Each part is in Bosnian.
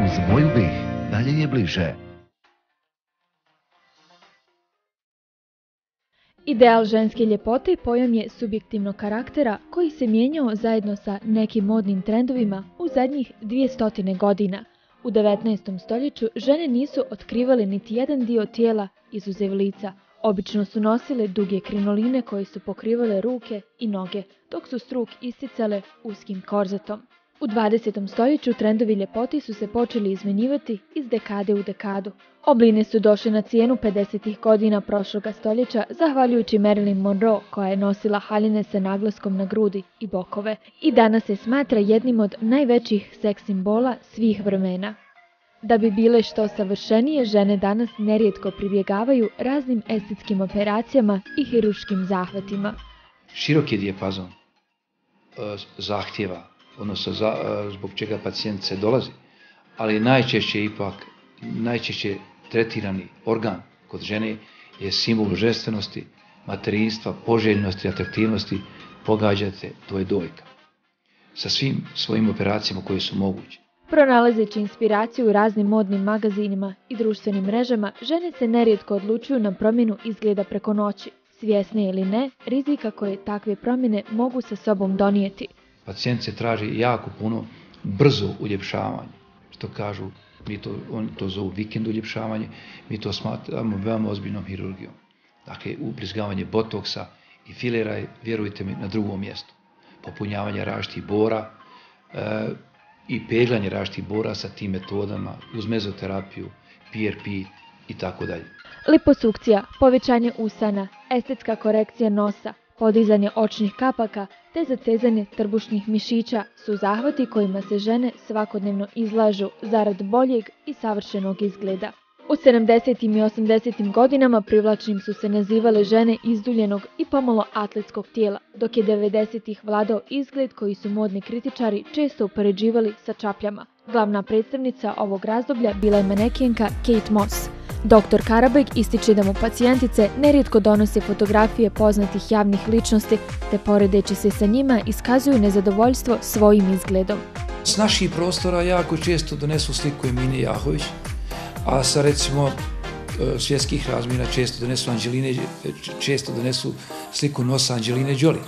Uz moju bih, dalje je bliže. Ideal ženske ljepote pojam je subjektivnog karaktera koji se mijenjao zajedno sa nekim modnim trendovima u zadnjih 200 godina. U 19. stoljeću žene nisu otkrivale niti jedan dio tijela izuzev lica. Obično su nosile duge krinoline koje su pokrivale ruke i noge, dok su struk isticale uskim korzetom. U 20. stoljeću trendovi ljepote su se počeli izmenjivati iz dekade u dekadu. Obline su došle na cijenu 50. godina prošloga stoljeća zahvaljujući Marilyn Monroe koja je nosila haljine sa naglaskom na grudi i bokove i danas se smatra jednim od najvećih seks simbola svih vremena. Da bi bile što savršenije, žene danas nerijetko pribjegavaju raznim estetskim operacijama i hirurškim zahvatima. Širok je dijapazon zahtjeva, odnosno zbog čega pacijentice dolazi, ali najčešće tretirani organ kod žene je simbol ženstvenosti, materinstva, poželjnosti, atraktivnosti, pogađate, to je dojka. Sa svim svojim operacijama koje su moguće. Pronalazeći inspiraciju u raznim modnim magazinima i društvenim mrežama, žene se nerijetko odlučuju na promjenu izgleda preko noći, svjesne ili ne, rizika koje takve promjene mogu sa sobom donijeti. Pacijentice traži jako puno brzo uljepšavanje, što kažu, oni to zovu vikend uljepšavanje, mi to smatramo veoma ozbiljnom hirurgijom. Dakle, ubrizgavanje botoksa i filera je, vjerujte mi, na drugom mjestu. Popunjavanje različitih bora i peglanje različitih bora sa tim metodama, uz mezoterapiju, PRP i tako dalje. Liposukcija, povećanje usana, estetska korekcija nosa, podizanje očnih kapaka te zatezanje trbušnih mišića su zahvati kojima se žene svakodnevno izlažu zarad boljeg i savršenog izgleda. U 70. i 80. godinama privlačnim su se nazivale žene izduljenog i pomalo atletskog tijela, dok je 90. vladao izgled koji su modni kritičari često upoređivali sa čapljama. Glavna predstavnica ovog razdoblja bila je manekenka Kate Moss. Dr. Karabeg ističe da mu pacijentice nerijetko donose fotografije poznatih javnih ličnosti, te poredeći se sa njima iskazuju nezadovoljstvo svojim izgledom. S naših prostora jako često donesu sliku Emine Jahović, a sa recimo svjetskih razmjera često donesu sliku nosa Angelina Jolie.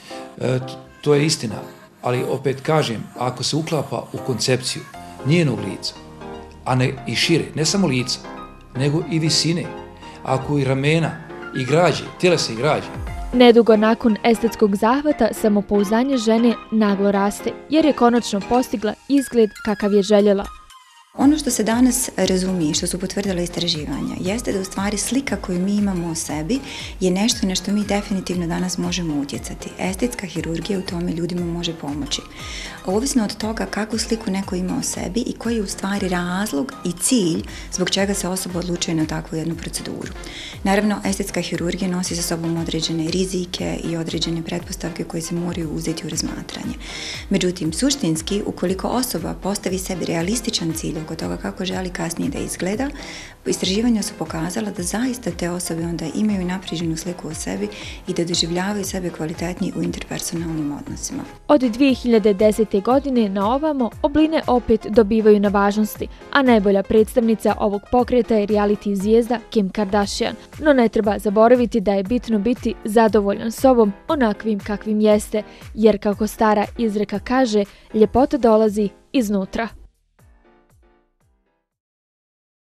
To je istina, ali opet kažem, ako se uklapa u koncepciju njenog lica, a ne i šire, ne samo lica, nego i visine, ako i ramena, i građe, tjelesa i građe. Nedugo nakon estetskog zahvata samopouzdanje žene naglo raste, jer je konačno postigla izgled kakav je željela. Ono što se danas razumije, što su potvrdila istraživanja, jeste da u stvari slika koju mi imamo o sebi je nešto na što mi definitivno danas možemo utjecati. Estetska hirurgija u tome ljudima može pomoći. Ovisno od toga kakvu sliku neko ima o sebi i koji je u stvari razlog i cilj zbog čega se osoba odlučuje na takvu jednu proceduru. Naravno, estetska hirurgija nosi sa sobom određene rizike i određene pretpostavke koje se moraju uzeti u razmatranje. Međutim, suštinski, ukoliko osoba postavi sebi realističan cilj oko toga kako želi kasnije da izgleda, istraživanja su pokazala da zaista te osobe onda imaju napriženu sliku o sebi i da doživljavaju sebe kvalitetnije u interpersonalnim odnosima. Od 2010. godine na ovamo obline opet dobivaju na važnosti, a najbolja predstavnica ovog pokreta je reality zvijezda Kim Kardashian. No ne treba zaboraviti da je bitno biti zadovoljan sobom onakvim kakvim jeste, jer kako stara izreka kaže, ljepota dolazi iznutra.